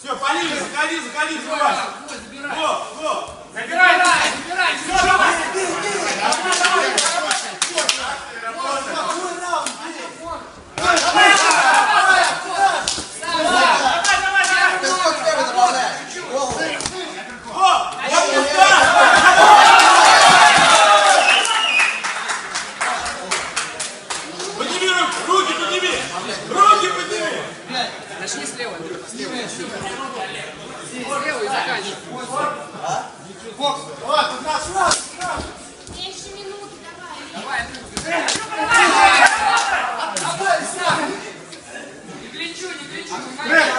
Все, по линии, заходи, забивай. Го. Забирай. Руки подними! Начни слева, Андрюха, слева и заканчивай. Бокс, давай, сразу. Меньше минуты, Давай, Андрюха. Не гличу,